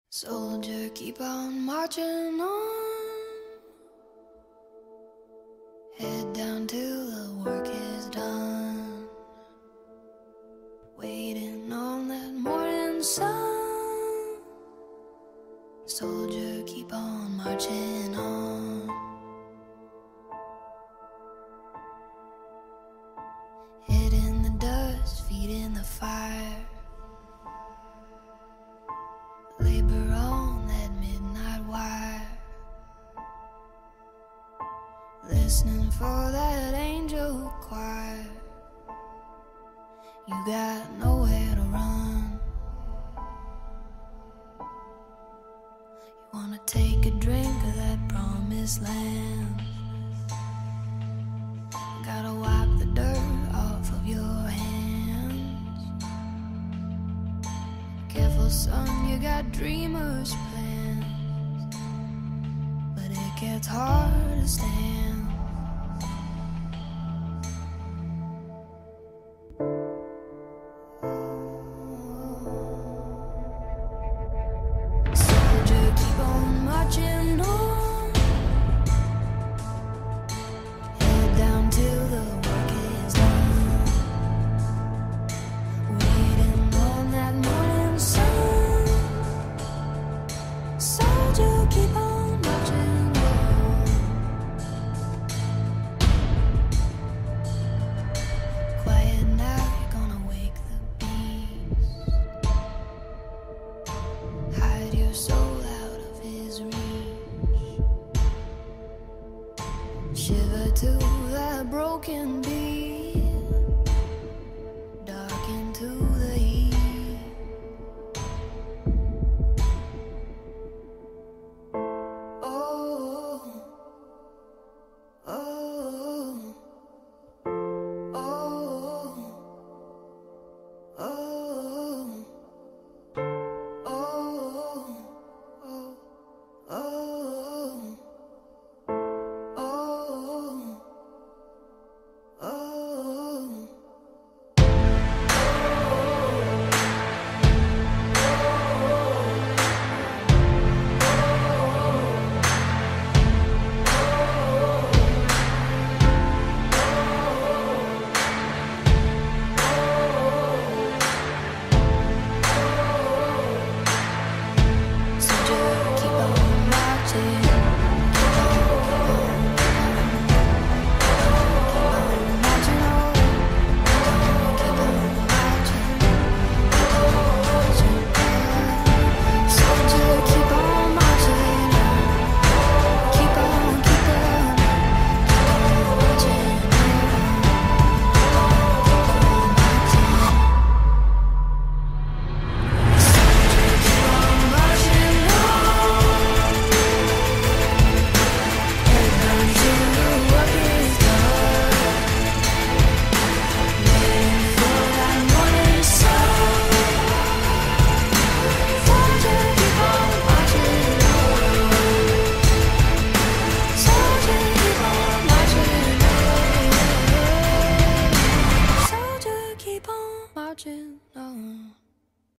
Soldier, keep on marching on. Head down till the work is done. Waiting on that morning sun. Soldier, keep on marching on. Head in the dust, feet in the fire. Labor on that midnight wire, listening for that angel choir. You got nowhere to run. You wanna take a drink of that promised land. Gotta wipe the dirt off of your hands. Careful, son, you got dreamers' plans, but it gets hard to stand. Soldier, keep on marching on. Head down till the work is done. Waiting on that morning sun. Soldier, keep on marching on. Quiet now, you're gonna wake the beast. Hide your soul out of his reach. Shiver to that broken